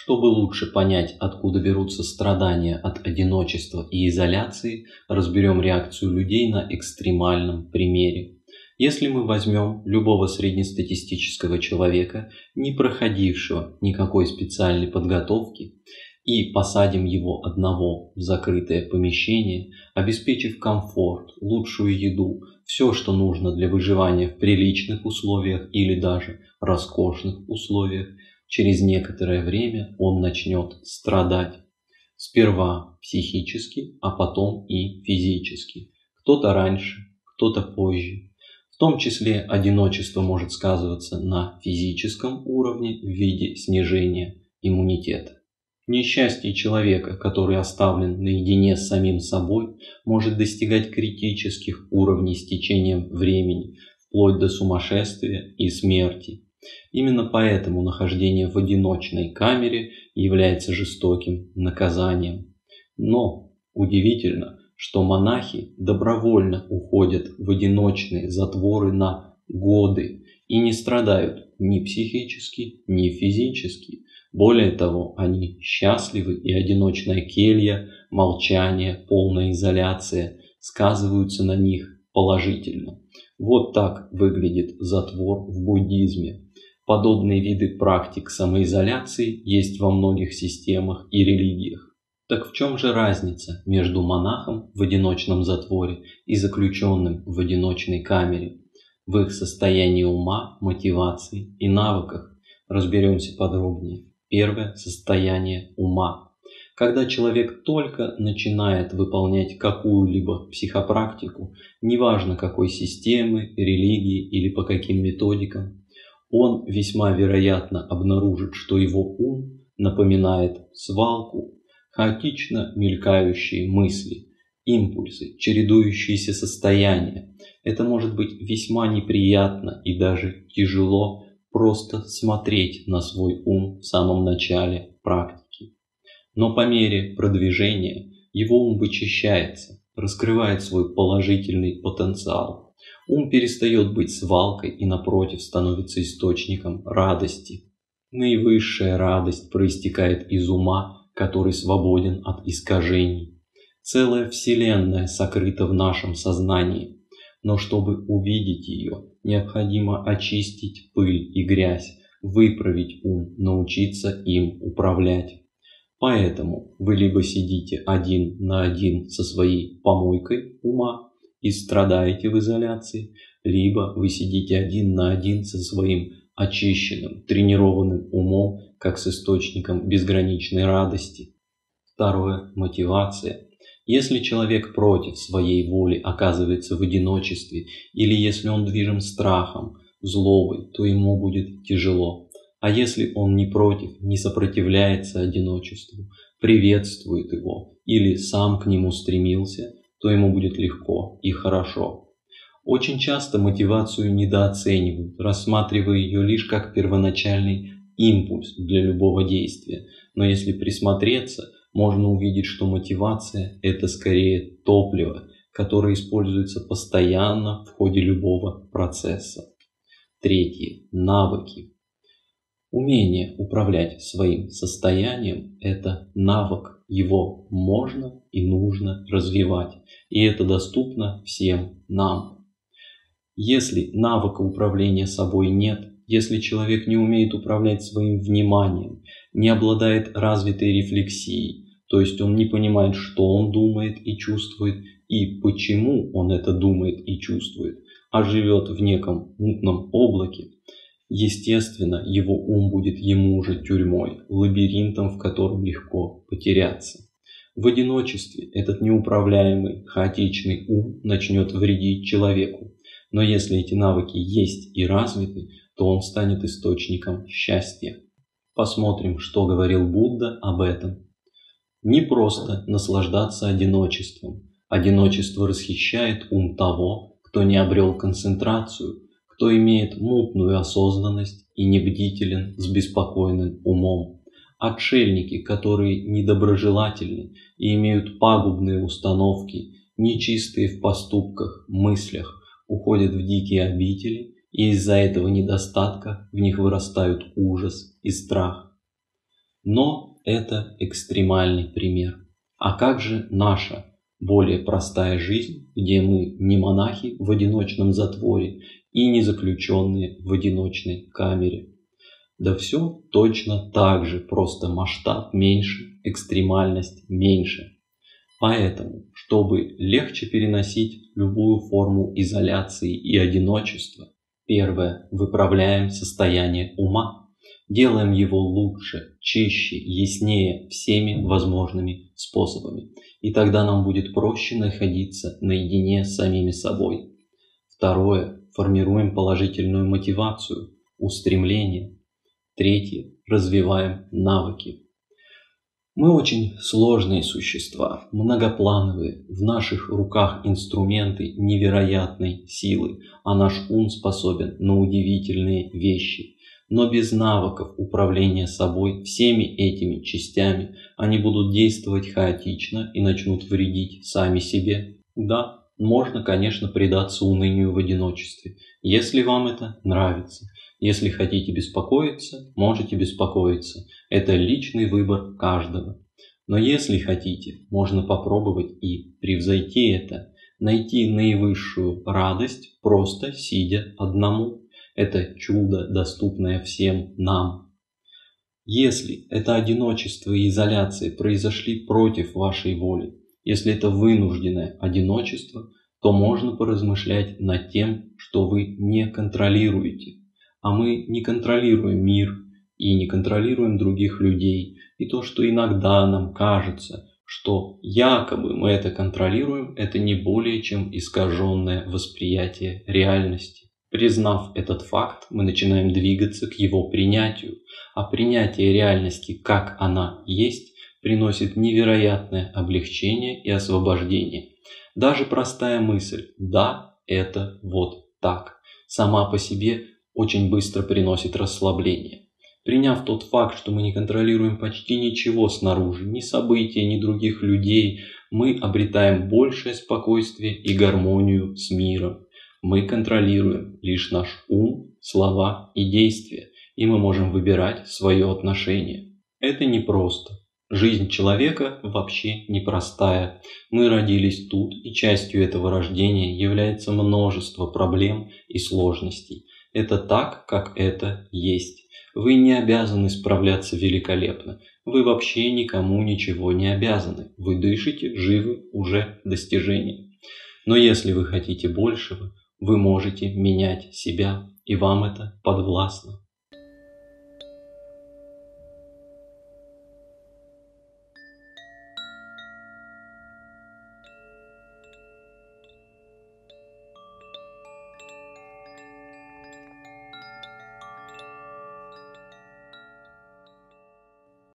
Чтобы лучше понять, откуда берутся страдания от одиночества и изоляции, разберем реакцию людей на экстремальном примере. Если мы возьмем любого среднестатистического человека, не проходившего никакой специальной подготовки, и посадим его одного в закрытое помещение, обеспечив комфорт, лучшую еду, все, что нужно для выживания в приличных условиях или даже роскошных условиях, через некоторое время он начнет страдать. Сперва психически, а потом и физически. Кто-то раньше, кто-то позже. В том числе одиночество может сказываться на физическом уровне в виде снижения иммунитета. Несчастье человека, который оставлен наедине с самим собой, может достигать критических уровней с течением времени, вплоть до сумасшествия и смерти. Именно поэтому нахождение в одиночной камере является жестоким наказанием. Но удивительно, что монахи добровольно уходят в одиночные затворы на годы и не страдают ни психически, ни физически. Более того, они счастливы, и одиночная келья, молчание, полная изоляция сказываются на них положительно. Вот так выглядит затвор в буддизме. Подобные виды практик самоизоляции есть во многих системах и религиях. Так в чем же разница между монахом в одиночном затворе и заключенным в одиночной камере? В их состоянии ума, мотивации и навыках. Разберемся подробнее. Первое – состояние ума. Когда человек только начинает выполнять какую-либо психопрактику, неважно какой системы, религии или по каким методикам, он весьма вероятно обнаружит, что его ум напоминает свалку, хаотично мелькающие мысли, импульсы, чередующиеся состояния. Это может быть весьма неприятно и даже тяжело просто смотреть на свой ум в самом начале практики. Но по мере продвижения его ум вычищается, раскрывает свой положительный потенциал. Ум перестает быть свалкой и, напротив, становится источником радости. Наивысшая радость проистекает из ума, который свободен от искажений. Целая вселенная сокрыта в нашем сознании. Но чтобы увидеть ее, необходимо очистить пыль и грязь, выправить ум, научиться им управлять. Поэтому вы либо сидите один на один со своей помойкой ума и страдаете в изоляции, либо вы сидите один на один со своим очищенным, тренированным умом, как с источником безграничной радости. Второе – мотивация. Если человек против своей воли оказывается в одиночестве, или если он движим страхом, злобой, то ему будет тяжело. А если он не против, не сопротивляется одиночеству, приветствует его или сам к нему стремился, то ему будет легко и хорошо. Очень часто мотивацию недооценивают, рассматривая ее лишь как первоначальный импульс для любого действия. Но если присмотреться, можно увидеть, что мотивация – это скорее топливо, которое используется постоянно в ходе любого процесса. Третье – навыки. Умение управлять своим состоянием – это навык, его можно и нужно развивать, и это доступно всем нам. Если навыка управления собой нет, если человек не умеет управлять своим вниманием, не обладает развитой рефлексией, то есть он не понимает, что он думает и чувствует, и почему он это думает и чувствует, а живет в неком мутном облаке, естественно, его ум будет ему же тюрьмой, лабиринтом, в котором легко потеряться. В одиночестве этот неуправляемый, хаотичный ум начнет вредить человеку. Но если эти навыки есть и развиты, то он станет источником счастья. Посмотрим, что говорил Будда об этом. Не просто наслаждаться одиночеством. Одиночество расхищает ум того, кто не обрел концентрацию, кто имеет мутную осознанность и не бдителен с беспокойным умом. Отшельники, которые недоброжелательны и имеют пагубные установки, нечистые в поступках, мыслях, уходят в дикие обители, и из-за этого недостатка в них вырастают ужас и страх. Но это экстремальный пример. А как же наша более простая жизнь, где мы не монахи в одиночном затворе и не заключенные в одиночной камере? Да все точно так же, просто масштаб меньше, экстремальность меньше. Поэтому, чтобы легче переносить любую форму изоляции и одиночества, первое, выправляем состояние ума. Делаем его лучше, чище, яснее всеми возможными способами. И тогда нам будет проще находиться наедине с самими собой. Второе, формируем положительную мотивацию, устремление. Третье, развиваем навыки. Мы очень сложные существа, многоплановые, в наших руках инструменты невероятной силы, а наш ум способен на удивительные вещи. Но без навыков управления собой всеми этими частями они будут действовать хаотично и начнут вредить сами себе. Да, можно, конечно, предаться унынию в одиночестве, если вам это нравится. Если хотите беспокоиться, можете беспокоиться. Это личный выбор каждого. Но если хотите, можно попробовать и превзойти это, найти наивысшую радость, просто сидя одному. Это чудо, доступное всем нам. Если это одиночество и изоляция произошли против вашей воли, если это вынужденное одиночество, то можно поразмышлять над тем, что вы не контролируете. А мы не контролируем мир и не контролируем других людей. И то, что иногда нам кажется, что якобы мы это контролируем, это не более чем искаженное восприятие реальности. Признав этот факт, мы начинаем двигаться к его принятию, а принятие реальности, как она есть, приносит невероятное облегчение и освобождение. Даже простая мысль «да, это вот так» сама по себе очень быстро приносит расслабление. Приняв тот факт, что мы не контролируем почти ничего снаружи, ни события, ни других людей, мы обретаем большее спокойствие и гармонию с миром. Мы контролируем лишь наш ум, слова и действия, и мы можем выбирать свое отношение. Это непросто. Жизнь человека вообще непростая. Мы родились тут, и частью этого рождения является множество проблем и сложностей. Это так, как это есть. Вы не обязаны справляться великолепно. Вы вообще никому ничего не обязаны. Вы дышите, живы, уже достижение. Но если вы хотите большего, вы можете менять себя, и вам это подвластно.